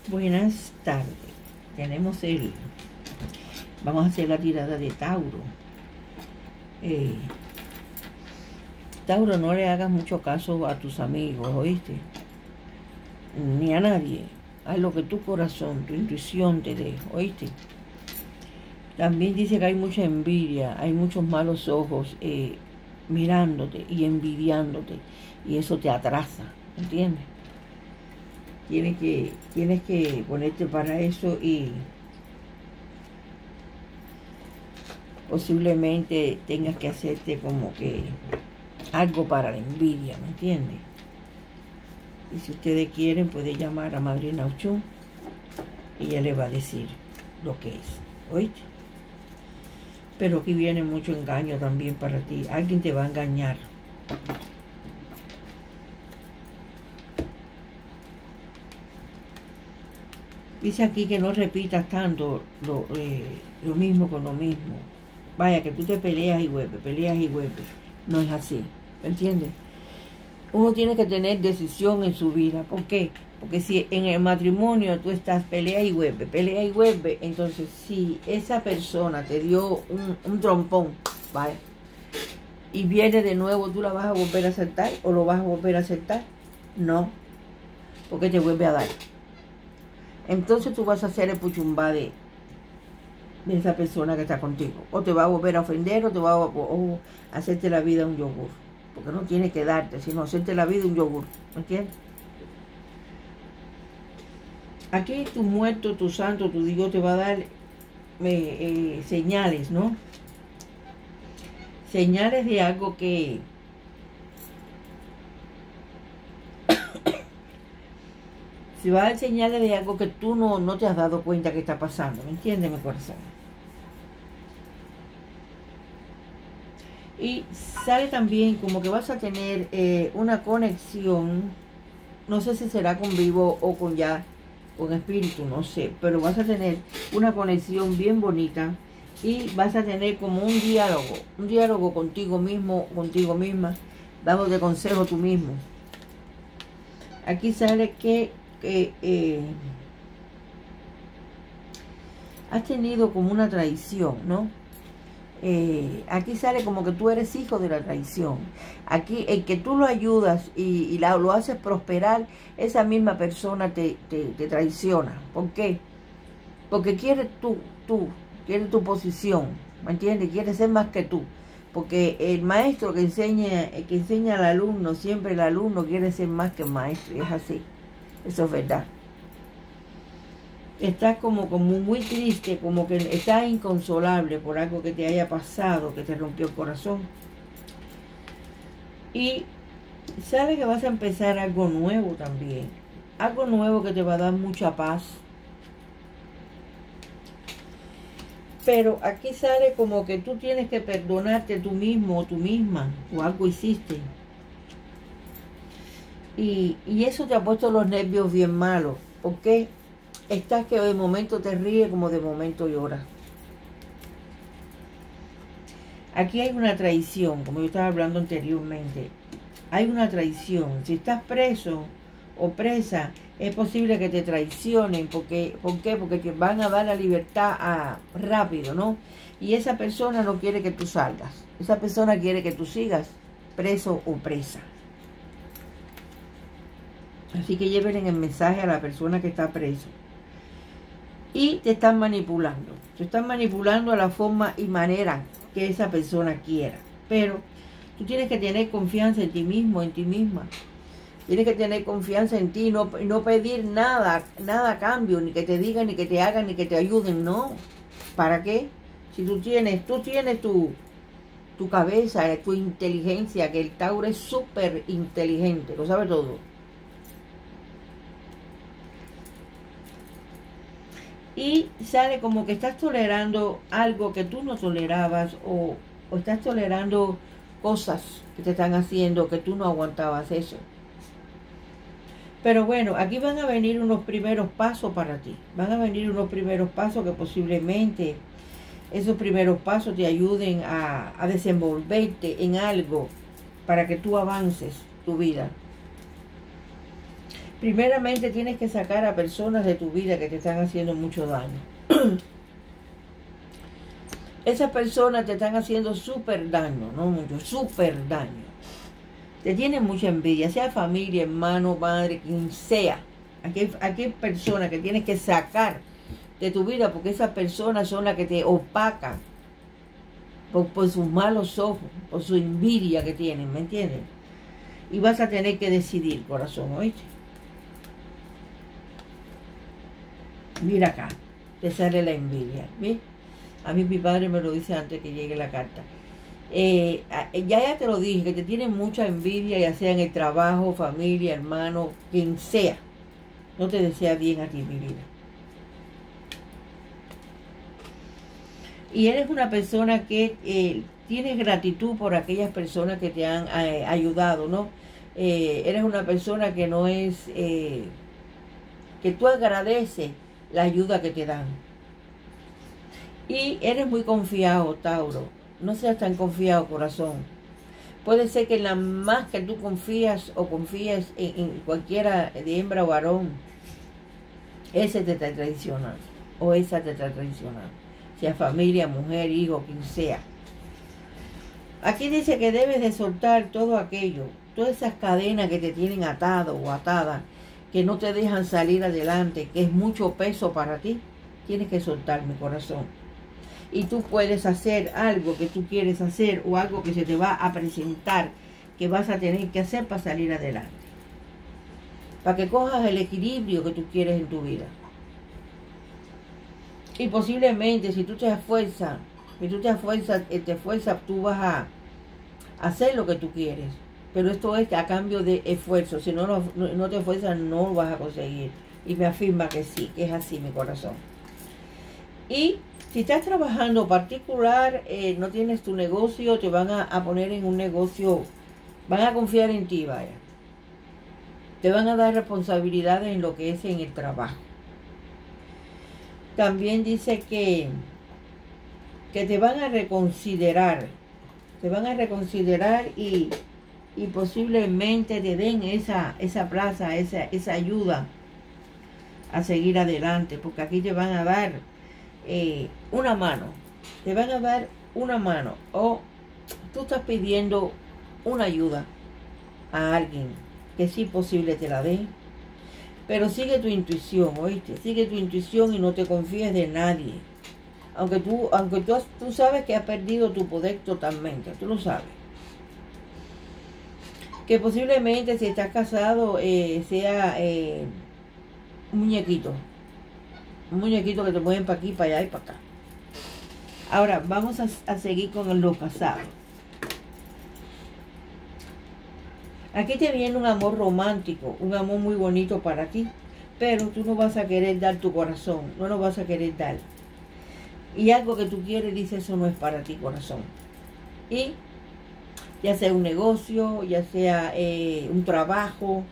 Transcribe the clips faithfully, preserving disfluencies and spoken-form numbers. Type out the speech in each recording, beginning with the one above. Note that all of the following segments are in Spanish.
Buenas tardes. Tenemos el... Vamos a hacer la tirada de Tauro. Eh, Tauro, no le hagas mucho caso a tus amigos, ¿oíste? Ni a nadie. Haz lo que tu corazón, tu intuición te dé, ¿oíste? También dice que hay mucha envidia, hay muchos malos ojos eh, mirándote y envidiándote. Y eso te atrasa, ¿entiendes? Tienes que, tienes que ponerte para eso y posiblemente tengas que hacerte como que algo para la envidia, ¿me entiendes? Y si ustedes quieren, pueden llamar a Madrina Ochun y ella le va a decir lo que es, ¿oíste? Pero aquí viene mucho engaño también para ti. Alguien te va a engañar. Dice aquí que no repitas tanto lo, eh, lo mismo con lo mismo. Vaya, que tú te peleas y vuelves, peleas y vuelves. No es así, ¿me entiendes? Uno tiene que tener decisión en su vida. ¿Por qué? Porque si en el matrimonio tú estás pelea y vuelve, pelea y vuelve, entonces si esa persona te dio un, un trompón, ¿vale? Y viene de nuevo, ¿tú la vas a volver a aceptar o lo vas a volver a aceptar? No, porque te vuelve a dar. Entonces tú vas a hacer el puchumbá de, de esa persona que está contigo. O te va a volver a ofender o te va a o hacerte la vida un yogur. Porque no tiene que darte, sino hacerte la vida un yogur. ¿Me entiendes? Aquí tu muerto, tu santo, tu Dios te va a dar eh, eh, señales, ¿no? Señales de algo que... Se va a dar señales de algo que tú no, no te has dado cuenta que está pasando. ¿Me entiendes, mi corazón? Y sale también como que vas a tener eh, una conexión. No sé si será con vivo o con ya, con espíritu, no sé. Pero vas a tener una conexión bien bonita. Y vas a tener como un diálogo. Un diálogo contigo mismo, contigo misma. Dándote consejo tú mismo. Aquí sale que... que eh, has tenido como una traición, ¿no? Eh, aquí sale como que tú eres hijo de la traición. Aquí el que tú lo ayudas y, y la, lo haces prosperar, esa misma persona te, te, te traiciona. ¿Por qué? Porque quiere tú, tú, quiere tu posición, ¿me entiendes? Quiere ser más que tú. Porque el maestro que enseña, que enseña al alumno, siempre el alumno quiere ser más que el maestro, y es así. Eso es verdad. Estás como, como muy triste, como que estás inconsolable por algo que te haya pasado, que te rompió el corazón. Y sale que vas a empezar algo nuevo también. Algo nuevo que te va a dar mucha paz. Pero aquí sale como que tú tienes que perdonarte tú mismo o tú misma, o algo hiciste. Y, y eso te ha puesto los nervios bien malos. ¿Por qué? Estás que de momento te ríes como de momento lloras. Aquí hay una traición, como yo estaba hablando anteriormente. Hay una traición. Si estás preso o presa, es posible que te traicionen. Porque, ¿por qué? Porque te van a dar la libertad a, rápido, ¿no? Y esa persona no quiere que tú salgas. Esa persona quiere que tú sigas preso o presa. Así que lleven el mensaje a la persona que está preso. Y te están manipulando. Te están manipulando a la forma y manera que esa persona quiera. Pero tú tienes que tener confianza en ti mismo, en ti misma. Tienes que tener confianza en ti, no, no pedir nada, nada a cambio, ni que te digan, ni que te hagan, ni que te ayuden, no. ¿Para qué? Si tú tienes, tú tienes tu, tu cabeza, tu inteligencia, que el Tauro es súper inteligente, lo sabe todo. Y sale como que estás tolerando algo que tú no tolerabas o, o estás tolerando cosas que te están haciendo que tú no aguantabas eso. Pero bueno, aquí van a venir unos primeros pasos para ti. Van a venir unos primeros pasos que posiblemente esos primeros pasos te ayuden a, a desenvolverte en algo para que tú avances tu vida. Primeramente tienes que sacar a personas de tu vida que te están haciendo mucho daño. Esas personas te están haciendo súper daño, no mucho, súper daño. Te tienen mucha envidia, sea familia, hermano, madre, quien sea. Aquí hay, aquí hay personas que tienes que sacar de tu vida porque esas personas son las que te opacan por, por sus malos ojos, por su envidia que tienen, ¿me entiendes? Y vas a tener que decidir, corazón, ¿oíste? Mira acá, te sale la envidia, ¿ves? A mí mi padre me lo dice antes que llegue la carta. Eh, ya ya te lo dije, que te tienen mucha envidia, ya sea en el trabajo, familia, hermano, quien sea. No te desea bien a ti, mi vida. Y eres una persona que eh, tienes gratitud por aquellas personas que te han eh, ayudado, ¿no? Eh, eres una persona que no es... Eh, que tú agradeces la ayuda que te dan. Y eres muy confiado, Tauro. No seas tan confiado, corazón. Puede ser que en la más que tú confías o confías en, en cualquiera de hembra o varón, ese te está traicionando o esa te está traicionando. Sea familia, mujer, hijo, quien sea. Aquí dice que debes de soltar todo aquello, todas esas cadenas que te tienen atado o atada, que no te dejan salir adelante, que es mucho peso para ti. Tienes que soltar, mi corazón. Y tú puedes hacer algo que tú quieres hacer o algo que se te va a presentar que vas a tener que hacer para salir adelante. Para que cojas el equilibrio que tú quieres en tu vida. Y posiblemente si tú te esfuerzas, si tú te esfuerzas, te esfuerzas, tú vas a hacer lo que tú quieres. Pero esto es a cambio de esfuerzo. Si no, no, no te esfuerzas, no lo vas a conseguir. Y me afirma que sí, que es así, mi corazón. Y si estás trabajando particular, eh, no tienes tu negocio, te van a, a poner en un negocio, van a confiar en ti, vaya. Te van a dar responsabilidades en lo que es en el trabajo. También dice que, que te van a reconsiderar, te van a reconsiderar y, y posiblemente te den esa, esa plaza, esa, esa ayuda a seguir adelante, porque aquí te van a dar Eh, una mano, te van a dar una mano, o tú estás pidiendo una ayuda a alguien que sí posible te la dé, pero sigue tu intuición, oíste, sigue tu intuición y no te confíes de nadie, aunque tú, aunque tú, tú sabes que has perdido tu poder totalmente, tú lo sabes, que posiblemente si estás casado eh, sea eh, un muñequito, un muñequito que te mueven para aquí, para allá y para acá. Ahora, vamos a, a seguir con lo pasado. Aquí te viene un amor romántico, un amor muy bonito para ti, pero tú no vas a querer dar tu corazón, no lo vas a querer dar. Y algo que tú quieres, dice, eso no es para ti, corazón. Y ya sea un negocio, ya sea eh, un trabajo,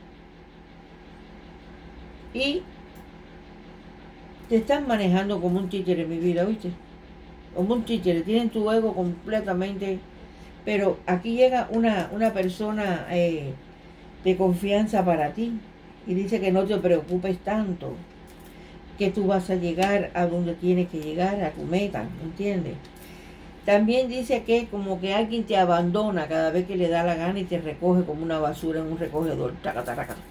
y te están manejando como un títere en mi vida, ¿viste? Como un títere, tienen tu ego completamente. Pero aquí llega una, una persona eh, de confianza para ti. Y dice que no te preocupes tanto. Que tú vas a llegar a donde tienes que llegar, a tu meta, ¿entiendes? También dice que como que alguien te abandona cada vez que le da la gana y te recoge como una basura en un recogedor. Taca, taca, taca.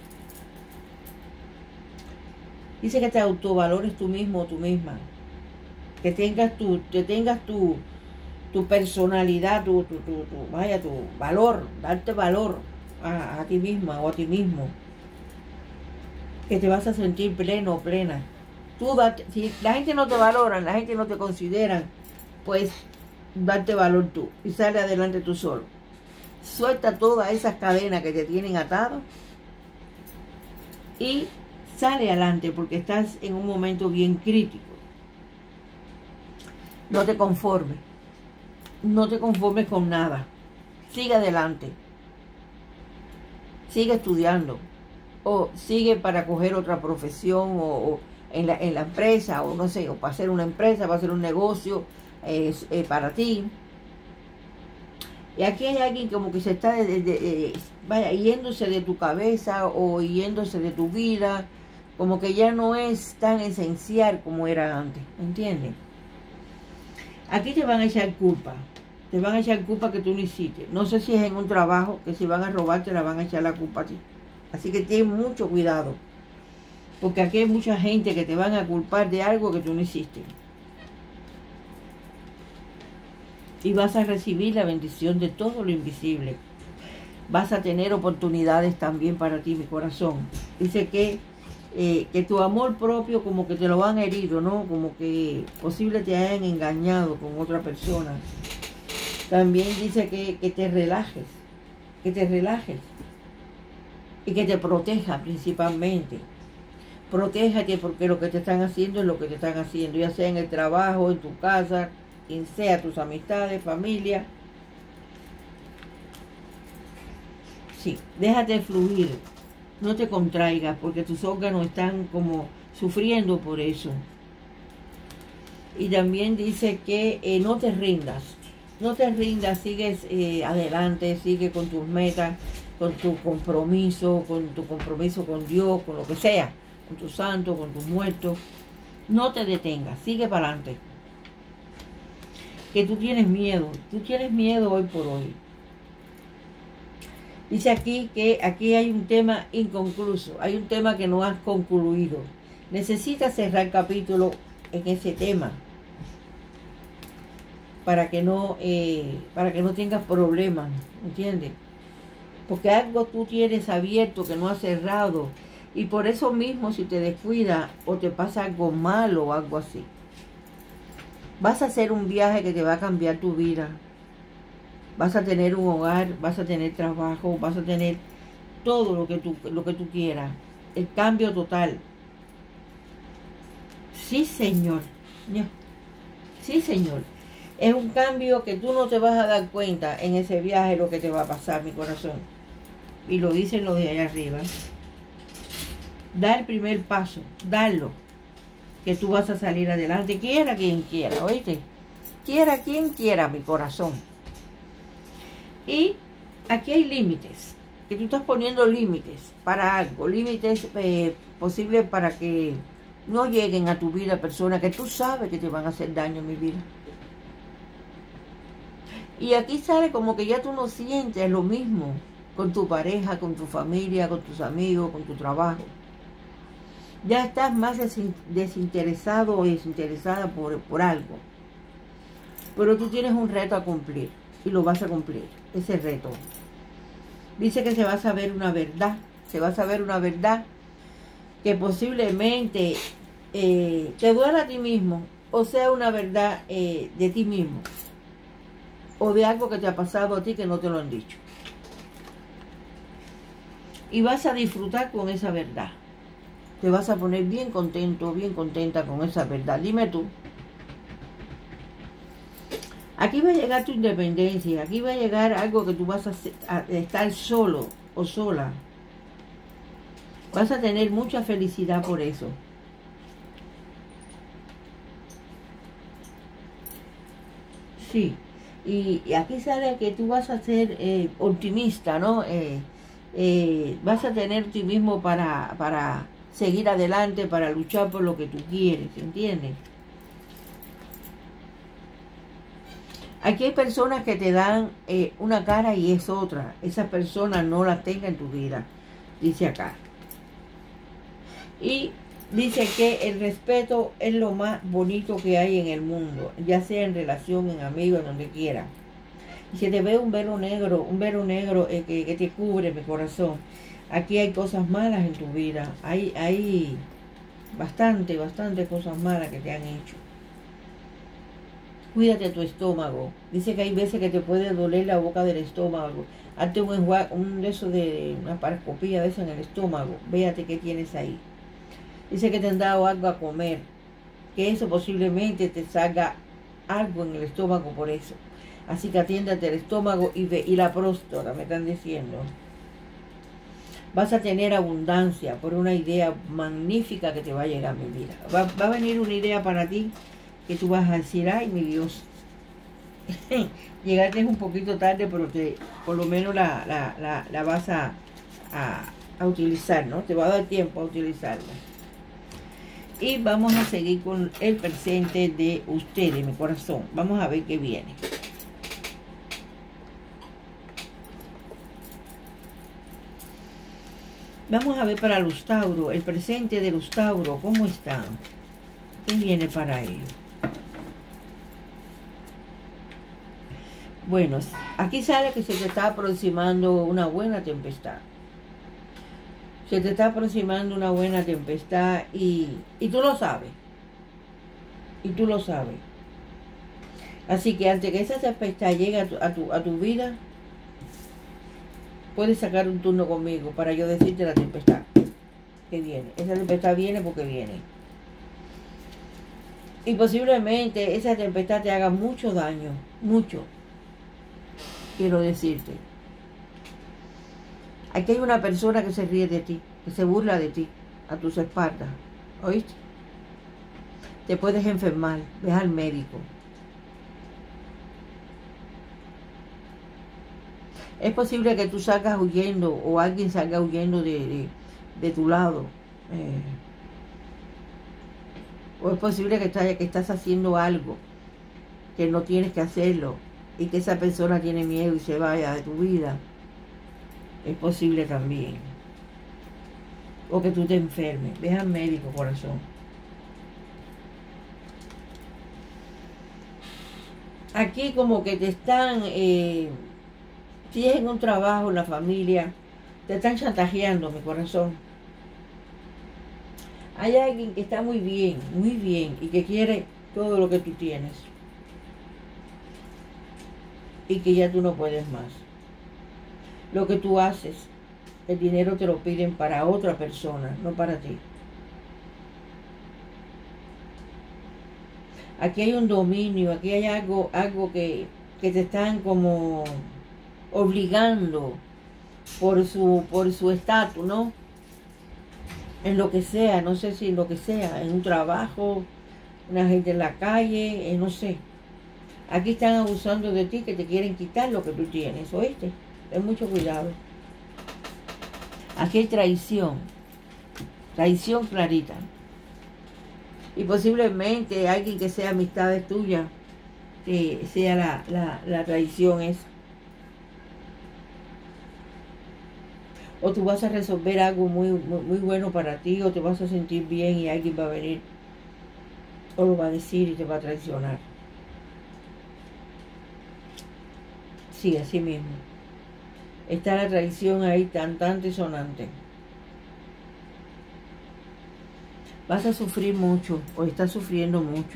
Dice que te autovalores tú mismo o tú misma. Que tengas tu, que tengas tu, tu personalidad, tu, tu, tu, tu, vaya, tu valor, darte valor a, a ti misma o a ti mismo. Que te vas a sentir pleno o plena. Tú date, si la gente no te valora, la gente no te considera, pues darte valor tú y sale adelante tú solo. Suelta todas esas cadenas que te tienen atado y sale adelante porque estás en un momento bien crítico. No te conformes. No te conformes con nada. Sigue adelante. Sigue estudiando. O sigue para coger otra profesión o, o en, la, en la empresa o no sé, o para hacer una empresa, para hacer un negocio eh, eh, para ti. Y aquí hay alguien como que se está de, de, de, vaya, yéndose de tu cabeza o yéndose de tu vida, como que ya no es tan esencial como era antes, ¿entiendes? Aquí te van a echar culpa, te van a echar culpa que tú no hiciste. No sé si es en un trabajo, que si van a robar te la van a echar la culpa a ti. Así que ten mucho cuidado, porque aquí hay mucha gente que te van a culpar de algo que tú no hiciste. Y vas a recibir la bendición de todo lo invisible. Vas a tener oportunidades también para ti, mi corazón. Dice que, eh, que tu amor propio como que te lo han herido, ¿no? Como que posible te hayan engañado con otra persona. También dice que, que te relajes, que te relajes. Y que te proteja principalmente. Protéjate porque lo que te están haciendo es lo que te están haciendo, ya sea en el trabajo, en tu casa, quien sea, tus amistades, familia. Sí, déjate fluir, no te contraigas porque tus órganos están como sufriendo por eso. Y también dice que eh, no te rindas, no te rindas, sigues eh, adelante, sigue con tus metas, con tu compromiso, con tu compromiso con Dios, con lo que sea, con tus santos, con tus muertos. No te detengas, sigue para adelante. Que tú tienes miedo, tú tienes miedo hoy por hoy. Dice aquí que aquí hay un tema inconcluso, hay un tema que no has concluido. Necesitas cerrar el capítulo en ese tema para que no, eh, para que no tengas problemas, ¿entiendes? Porque algo tú tienes abierto que no has cerrado y por eso mismo si te descuidas o te pasa algo malo o algo así, vas a hacer un viaje que te va a cambiar tu vida. Vas a tener un hogar, vas a tener trabajo, vas a tener todo lo que tú, lo que tú quieras. El cambio total. Sí, Señor. Sí, Señor. Es un cambio que tú no te vas a dar cuenta en ese viaje lo que te va a pasar, mi corazón. Y lo dicen los de allá arriba. Da el primer paso, darlo. Que tú vas a salir adelante. Quiera quien quiera, oíste. Quiera quien quiera, mi corazón. Y aquí hay límites, que tú estás poniendo límites para algo, límites eh, posibles para que no lleguen a tu vida personas que tú sabes que te van a hacer daño en mi vida. Y aquí sale como que ya tú no sientes lo mismo con tu pareja, con tu familia, con tus amigos, con tu trabajo. Ya estás más desinteresado o desinteresada por, por algo. Pero tú tienes un reto a cumplir y lo vas a cumplir, ese reto. Dice que se va a saber una verdad, se va a saber una verdad que posiblemente eh, te duela a ti mismo, o sea una verdad eh, de ti mismo, o de algo que te ha pasado a ti que no te lo han dicho. Y vas a disfrutar con esa verdad. Te vas a poner bien contento, bien contenta con esa verdad. Dime tú. Aquí va a llegar tu independencia, aquí va a llegar algo que tú vas a, a estar solo o sola. Vas a tener mucha felicidad por eso. Sí, y, y aquí sale que tú vas a ser eh, optimista, ¿no? Eh, eh, vas a tener optimismo para, para seguir adelante, para luchar por lo que tú quieres, ¿entiendes? Aquí hay personas que te dan eh, una cara y es otra. Esas personas no las tengas en tu vida, dice acá. Y dice que el respeto es lo más bonito que hay en el mundo, ya sea en relación, en amigos, en donde quiera. Y se te ve un velo negro, un velo negro eh, que, que te cubre mi corazón. Aquí hay cosas malas en tu vida. Hay, hay bastante, bastante cosas malas que te han hecho. Cuídate tu estómago. Dice que hay veces que te puede doler la boca del estómago. Hazte un enjuague, un de eso de una paroscopía de eso en el estómago. Véate qué tienes ahí. Dice que te han dado algo a comer. Que eso posiblemente te salga algo en el estómago por eso. Así que atiéndate el estómago y, ve, y la próstata, me están diciendo. Vas a tener abundancia por una idea magnífica que te va a llegar a mi vida. Va, va a venir una idea para ti que tú vas a decir, ay, mi Dios, llegaste un poquito tarde, pero te, por lo menos la, la, la, la vas a, a, a utilizar, ¿no? Te va a dar tiempo a utilizarla. Y vamos a seguir con el presente de ustedes, mi corazón. Vamos a ver qué viene. Vamos a ver para los Tauro, el presente de los Tauro, ¿cómo están? ¿Qué viene para ellos? Bueno, aquí sale que se te está aproximando una buena tempestad. Se te está aproximando una buena tempestad y, y tú lo sabes. Y tú lo sabes. Así que antes que esa tempestad llegue a tu, a tu, a tu vida, puedes sacar un turno conmigo para yo decirte la tempestad que viene. Esa tempestad viene porque viene. Y posiblemente esa tempestad te haga mucho daño. Mucho. Quiero decirte. Aquí hay una persona que se ríe de ti, que se burla de ti, a tus espaldas. ¿Oíste? Te puedes enfermar. Ve al médico. Es posible que tú salgas huyendo o alguien salga huyendo de, de, de tu lado. Eh, o es posible que, estás, que estás haciendo algo que no tienes que hacerlo y que esa persona tiene miedo y se vaya de tu vida. Es posible también. O que tú te enfermes. Ve al médico, corazón. Aquí como que te están... Eh, si es en un trabajo, en la familia, te están chantajeando, mi corazón. Hay alguien que está muy bien, muy bien, y que quiere todo lo que tú tienes. Y que ya tú no puedes más. Lo que tú haces, el dinero te lo piden para otra persona, no para ti. Aquí hay un dominio, aquí hay algo, algo que, que te están como... obligando por su por su estatus, ¿no? En lo que sea, no sé si en lo que sea, en un trabajo, una gente en la calle, eh, no sé. Aquí están abusando de ti, que te quieren quitar lo que tú tienes, ¿oíste? Ten mucho cuidado. Aquí hay traición, traición clarita. Y posiblemente alguien que sea amistades tuyas, que sea la, la, la traición esa. O tú vas a resolver algo muy, muy, muy bueno para ti, o te vas a sentir bien y alguien va a venir, o lo va a decir y te va a traicionar. Sí, así mismo. Está la traición ahí, cantante y sonante. Vas a sufrir mucho, o estás sufriendo mucho.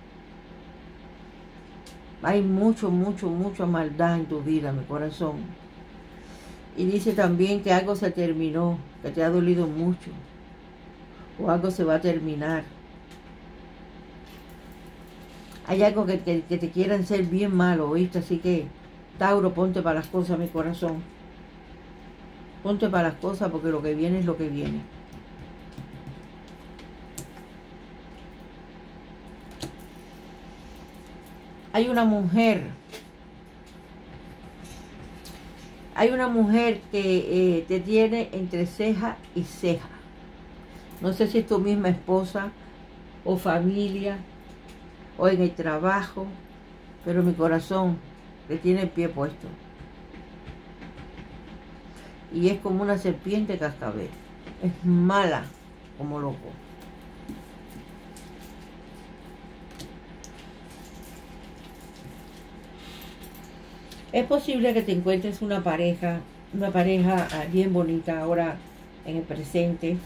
Hay mucho, mucho, mucha maldad en tu vida, mi corazón. Y dice también que algo se terminó, que te ha dolido mucho. O algo se va a terminar. Hay algo que, que, que te quieran hacer bien malo, ¿oíste? Así que, Tauro, ponte para las cosas, mi corazón. Ponte para las cosas porque lo que viene es lo que viene. Hay una mujer... Hay una mujer que eh, te tiene entre ceja y ceja. No sé si es tu misma esposa o familia o en el trabajo, pero mi corazón le tiene el pie puesto. Y es como una serpiente cascabel. Es mala como loco. Es posible que te encuentres una pareja, una pareja bien bonita ahora en el presente.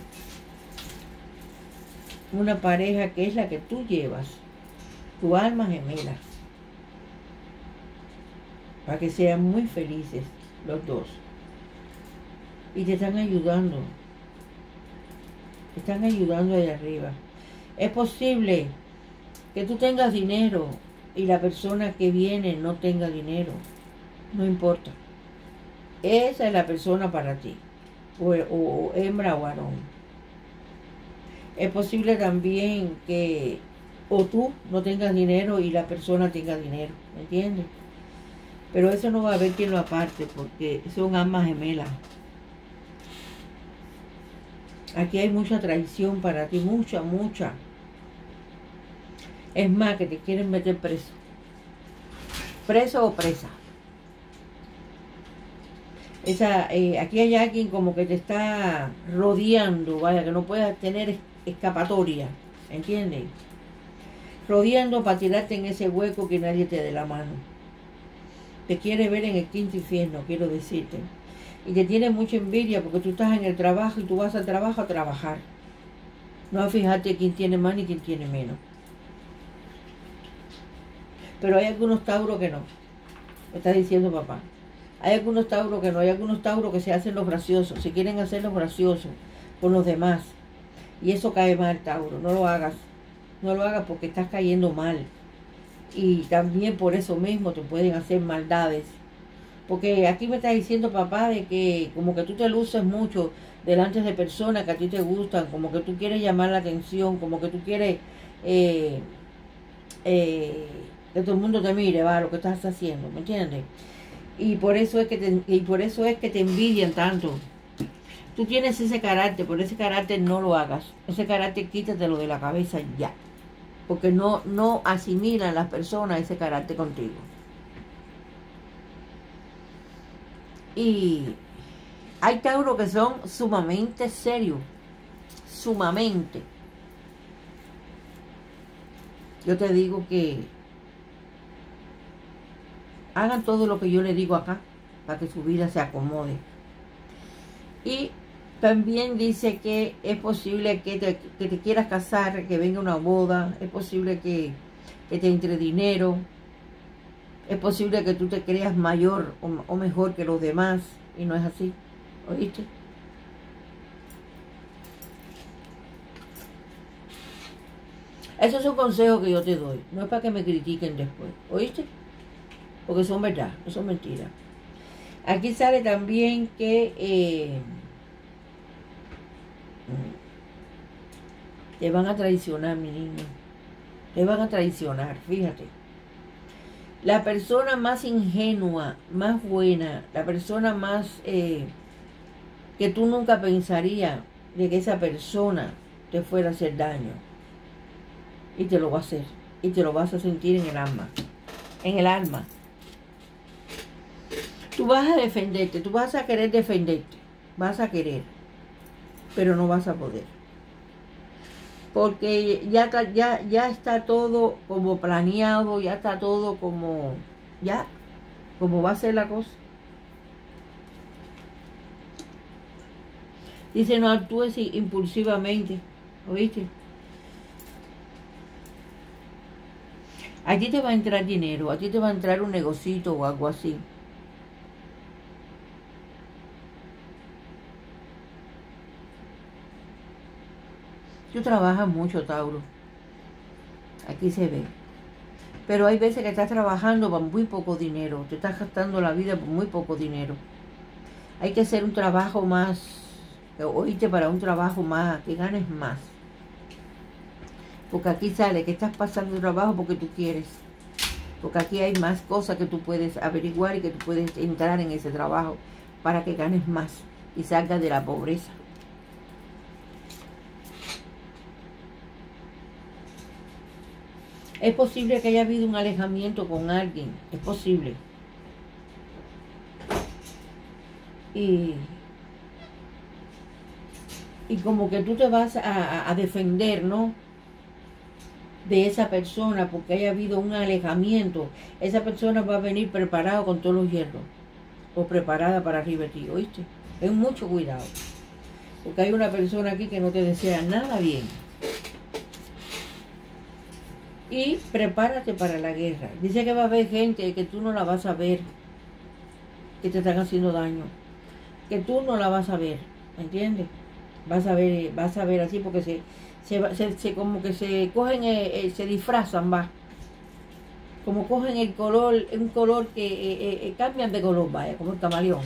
Una pareja que es la que tú llevas, tu alma gemela. Para que sean muy felices los dos. Y te están ayudando. Te están ayudando allá arriba. Es posible que tú tengas dinero y la persona que viene no tenga dinero. No importa. Esa es la persona para ti. O, o, o hembra o varón. Es posible también que o tú no tengas dinero y la persona tenga dinero, ¿me entiendes? Pero eso no va a haber quien lo aparte porque son almas gemelas. Aquí hay mucha traición para ti, mucha, mucha. Es más, que te quieren meter preso. Preso o presa. Esa, eh, aquí hay alguien como que te está rodeando, vaya, que no puedas tener escapatoria, ¿entiendes? Rodeando para tirarte en ese hueco que nadie te dé la mano. Te quiere ver en el quinto infierno, quiero decirte. Y te tiene mucha envidia porque tú estás en el trabajo y tú vas al trabajo a trabajar. No a fijarte quién tiene más ni quién tiene menos. Pero hay algunos tauros que no. Me está diciendo papá. Hay algunos tauros que no. Hay algunos tauros que se hacen los graciosos. Se quieren hacer los graciosos con los demás. Y eso cae mal, Tauro. No lo hagas. No lo hagas porque estás cayendo mal. Y también por eso mismo te pueden hacer maldades. Porque aquí me está diciendo papá de que como que tú te luces mucho delante de personas que a ti te gustan, como que tú quieres llamar la atención, como que tú quieres eh, eh, que todo el mundo te mire, va, lo que estás haciendo, ¿me entiendes? Y por eso es que te, y por eso es que te envidian tanto. Tú tienes ese carácter, por ese carácter no lo hagas. Ese carácter quítatelo de la cabeza ya. Porque no, no asimilan las personas ese carácter contigo. Y hay tauros que son sumamente serios. Sumamente. Yo te digo que hagan todo lo que yo les digo acá para que su vida se acomode. Y también dice que es posible que te, que te quieras casar, que venga una boda, es posible que, que te entre dinero, es posible que tú te creas mayor o, o mejor que los demás, y no es así, ¿oíste? Esos son consejos que yo te doy, no es para que me critiquen después, ¿oíste? Porque son verdad, no son mentiras. Aquí sale también que eh, te van a traicionar, mi niño. Te van a traicionar, fíjate. La persona más ingenua, más buena, la persona más eh, que tú nunca pensarías de que esa persona te fuera a hacer daño. Y te lo va a hacer. Y te lo vas a sentir en el alma. En el alma. Tú vas a defenderte, tú vas a querer defenderte. Vas a querer. Pero no vas a poder. Porque ya, ya, ya está todo como planeado, ya está todo como, ya, como va a ser la cosa. Dice, no actúes impulsivamente, ¿oíste? A ti te va a entrar dinero, a ti te va a entrar un negocito o algo así. Tú trabajas mucho, Tauro. Aquí se ve. Pero hay veces que estás trabajando por muy poco dinero. Te estás gastando la vida por muy poco dinero. Hay que hacer un trabajo más, oíste, para un trabajo más, que ganes más. Porque aquí sale que estás pasando el trabajo porque tú quieres. Porque aquí hay más cosas que tú puedes averiguar y que tú puedes entrar en ese trabajo para que ganes más y salgas de la pobreza. Es posible que haya habido un alejamiento con alguien. Es posible. Y, y como que tú te vas a, a defender, ¿no? De esa persona porque haya habido un alejamiento. Esa persona va a venir preparada con todos los hierros. O preparada para arriba de ti, ¿oíste? Ten mucho cuidado. Porque hay una persona aquí que no te desea nada bien. Y prepárate para la guerra. Dice que va a haber gente que tú no la vas a ver, que te están haciendo daño. Que tú no la vas a ver, ¿entiendes? Vas a ver, vas a ver así porque se, se, se, se como que se cogen, eh, eh, se disfrazan, va. Como cogen el color, un color que eh, eh, cambian de color, vaya, como el camaleón.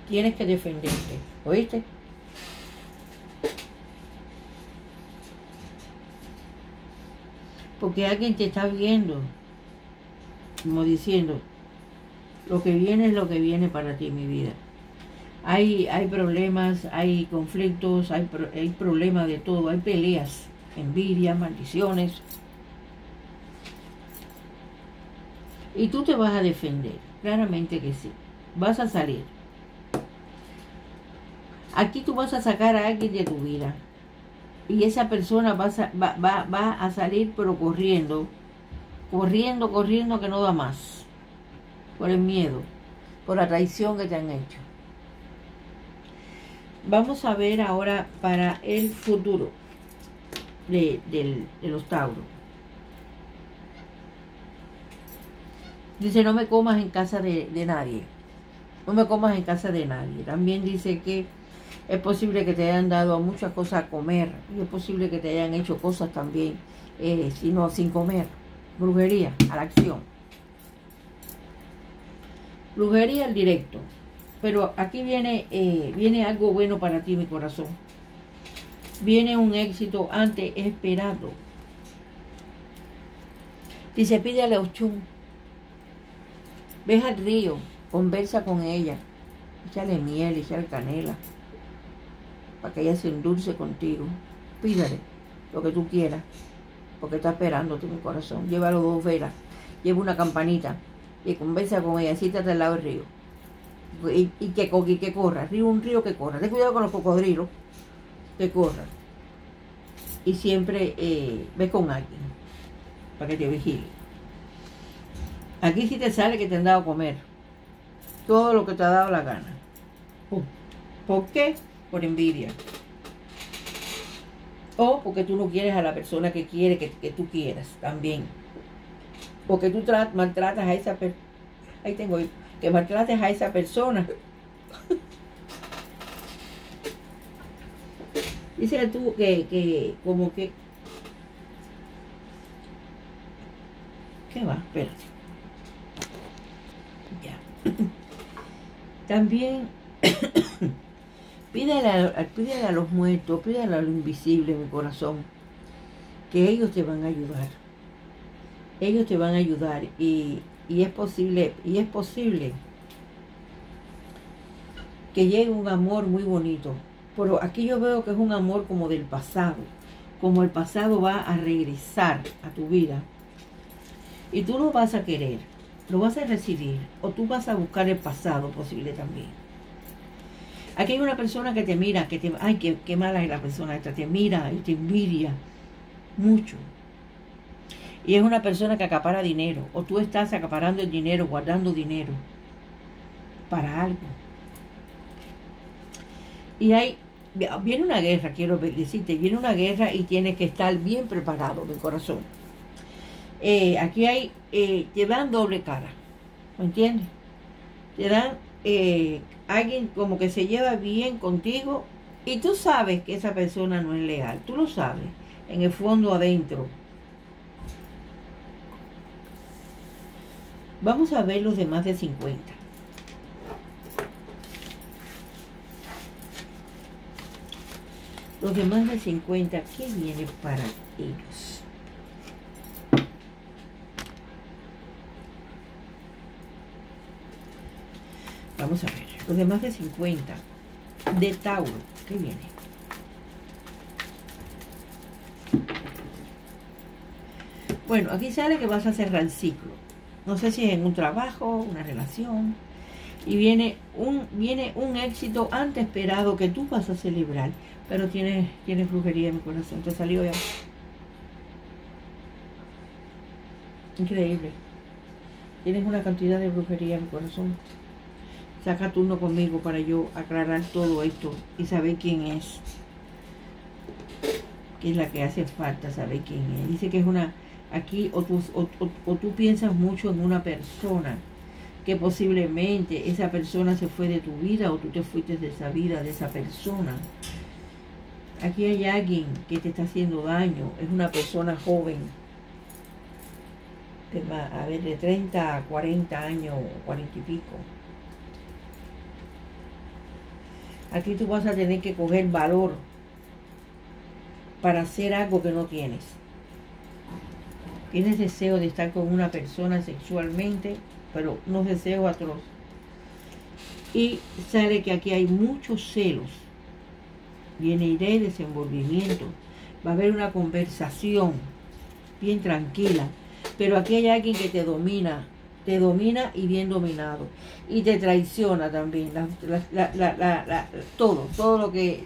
Tienes que defenderte, ¿oíste? Porque alguien te está viendo, como diciendo, lo que viene es lo que viene para ti, mi vida. Hay, hay problemas, hay conflictos, hay, hay problemas de todo, hay peleas, envidia, maldiciones. Y tú te vas a defender, claramente que sí. Vas a salir. Aquí tú vas a sacar a alguien de tu vida. Y esa persona va a, va, va, va a salir pero corriendo. Corriendo, corriendo que no da más. Por el miedo, por la traición que te han hecho. Vamos a ver ahora para el futuro de, de, de los Tauros. Dice, no me comas en casa de, de nadie. No me comas en casa de nadie. También dice que es posible que te hayan dado muchas cosas a comer. Y es posible que te hayan hecho cosas también, eh, sino sin comer. Brujería, a la acción. Brujería al directo. Pero aquí viene, eh, viene algo bueno para ti, mi corazón. Viene un éxito antes esperado. Dice, pídele a Ochun. Ves al río, conversa con ella. Échale miel, échale canela. Para que ella se endulce contigo. Pídale lo que tú quieras. Porque está esperándote, mi corazón. Llévalo dos velas. Lleva una campanita. Y conversa con ella. Siéntate al lado del río. Y, y, que, y que corra. Río, un río que corra. Ten cuidado con los cocodrilos. Que corra. Y siempre eh, ve con alguien. Para que te vigile. Aquí sí te sale que te han dado a comer. Todo lo que te ha dado la gana. ¿Por qué? Por envidia. O porque tú no quieres a la persona que quiere que, que tú quieras también. Porque tú maltratas a esa persona. Ahí tengo yo. Que maltrates a esa persona. Dice tú que, que como que... ¿Qué va? Espérate. Ya. También pídele a, pídele a los muertos, pídele a lo invisible, mi corazón, que ellos te van a ayudar. Ellos te van a ayudar y, y es posible, y es posible que llegue un amor muy bonito. Pero aquí yo veo que es un amor como del pasado, como el pasado va a regresar a tu vida. Y tú lo vas a querer, lo vas a recibir, o tú vas a buscar el pasado posible también. Aquí hay una persona que te mira, que te, ay, qué, qué mala es la persona esta, te mira y te envidia mucho. Y es una persona que acapara dinero, o tú estás acaparando el dinero, guardando dinero para algo. Y hay, viene una guerra, quiero decirte, viene una guerra y tienes que estar bien preparado, mi corazón. Eh, aquí hay, eh, te dan doble cara, ¿me entiendes? Te dan eh, alguien como que se lleva bien contigo y tú sabes que esa persona no es leal, tú lo sabes, en el fondo adentro. Vamos a ver los de más de cincuenta. Los de más de cincuenta, ¿qué viene para ellos? Vamos a ver, los de más de cincuenta, de Tauro, ¿qué viene? Bueno, aquí sale que vas a cerrar el ciclo. No sé si es en un trabajo, una relación. Y viene un, viene un éxito antes esperado que tú vas a celebrar. Pero tienes, tienes brujería en mi corazón. Te salió ya. Increíble. Tienes una cantidad de brujería en mi corazón. Saca turno conmigo para yo aclarar todo esto y saber quién es. Que es la que hace falta saber quién es. Dice que es una... Aquí o tú, o, o, o tú piensas mucho en una persona, que posiblemente esa persona se fue de tu vida o tú te fuiste de esa vida, de esa persona. Aquí hay alguien que te está haciendo daño, es una persona joven, de, a ver, de treinta a cuarenta años, cuarenta y pico. Aquí tú vas a tener que coger valor para hacer algo que no tienes. Tienes deseo de estar con una persona sexualmente, pero unos deseos atroces. Y sale que aquí hay muchos celos. Viene idea de desenvolvimiento. Va a haber una conversación bien tranquila. Pero aquí hay alguien que te domina. Te domina y bien dominado. Y te traiciona también. La, la, la, la, la, la, todo, todo lo que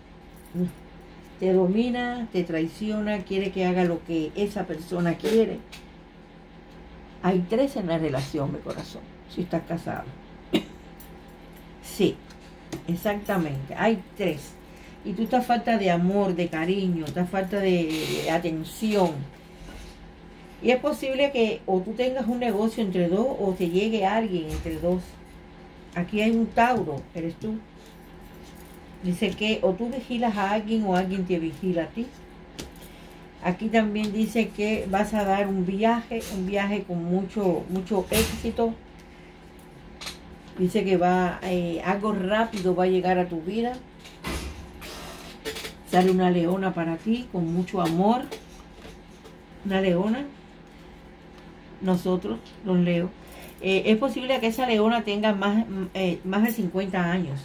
te domina, te traiciona, quiere que haga lo que esa persona quiere. Hay tres en la relación, mi corazón, si estás casado. Sí, exactamente, hay tres. Y tú estás falta de amor, de cariño, estás falta de, de atención. Y es posible que o tú tengas un negocio entre dos o te llegue alguien entre dos. Aquí hay un Tauro, eres tú. Dice que o tú vigilas a alguien o alguien te vigila a ti. Aquí también dice que vas a dar un viaje, un viaje con mucho, mucho éxito. Dice que va, eh, algo rápido va a llegar a tu vida. Sale una leona para ti con mucho amor. Una leona. Nosotros, los leos. Eh, es posible que esa leona tenga más, eh, más de cincuenta años.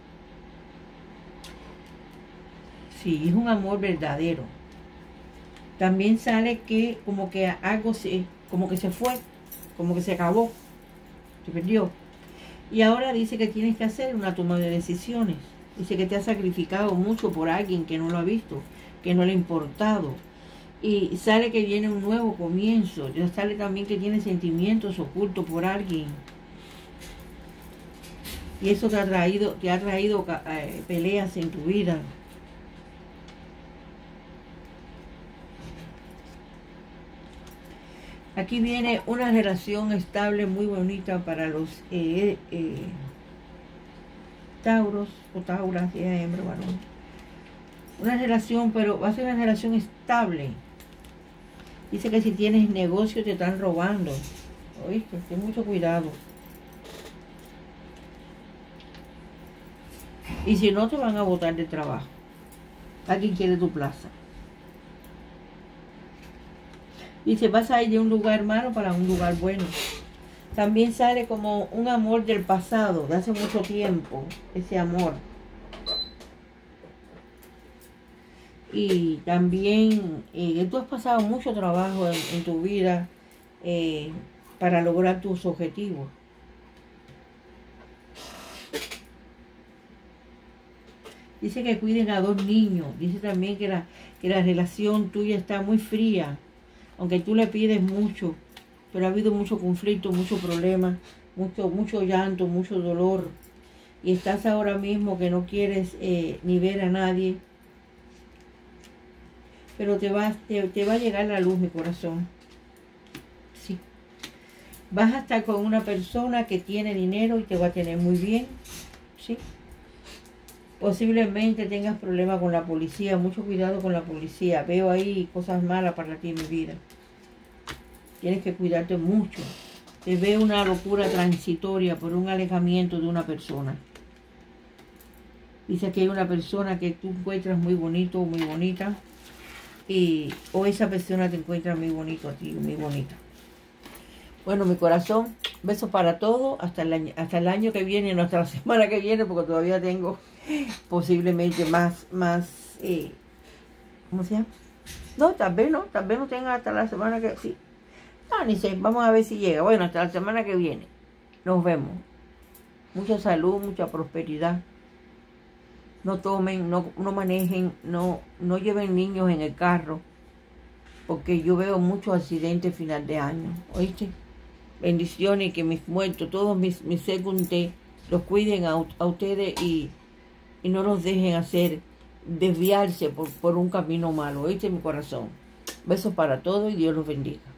Sí, es un amor verdadero. También sale que como que algo se, como que se fue, como que se acabó, se perdió. Y ahora dice que tienes que hacer una toma de decisiones. Dice que te ha sacrificado mucho por alguien que no lo ha visto, que no le ha importado. Y sale que viene un nuevo comienzo. Ya sale también que tiene sentimientos ocultos por alguien. Y eso te ha traído, te ha traído eh, peleas en tu vida. Aquí viene una relación estable muy bonita para los eh, eh, Tauros o Tauras, sea hembra o varón. Una relación, pero va a ser una relación estable. Dice que si tienes negocio te están robando. ¿Oíste? Ten mucho cuidado. Y si no, te van a botar de trabajo. Alguien quiere tu plaza. Dice, vas a ir de un lugar malo para un lugar bueno. También sale como un amor del pasado, de hace mucho tiempo, ese amor. Y también eh, tú has pasado mucho trabajo en, en tu vida eh, para lograr tus objetivos. Dice que cuiden a dos niños. Dice también que la, que la relación tuya está muy fría. Aunque tú le pides mucho, pero ha habido mucho conflicto, mucho problema, mucho, mucho llanto, mucho dolor. Y estás ahora mismo que no quieres eh, ni ver a nadie. Pero te va, te, te va a llegar la luz, mi corazón. Sí. Vas a estar con una persona que tiene dinero y te va a tener muy bien. Sí. Posiblemente tengas problemas con la policía. Mucho cuidado con la policía. Veo ahí cosas malas para ti en mi vida. Tienes que cuidarte mucho. Te veo una locura transitoria por un alejamiento de una persona. Dice que hay una persona que tú encuentras muy bonito o muy bonita. Y, o esa persona te encuentra muy bonito a ti, muy bonita. Bueno, mi corazón, besos para todos. Hasta el año, hasta el año que viene, no hasta la semana que viene, porque todavía tengo posiblemente más, más, eh, ¿cómo se llama? No, tal vez no, tal vez no tenga hasta la semana que, sí. No, ni sé, vamos a ver si llega. Bueno, hasta la semana que viene. Nos vemos. Mucha salud, mucha prosperidad. No tomen, no, no manejen, no, no lleven niños en el carro. Porque yo veo muchos accidentes final de año. ¿Oíste? Bendiciones y que mis muertos, todos mis, mis secundes, los cuiden a, a ustedes y, y no los dejen hacer, desviarse por, por un camino malo. ¿Oíste, mi corazón? Besos para todos y Dios los bendiga.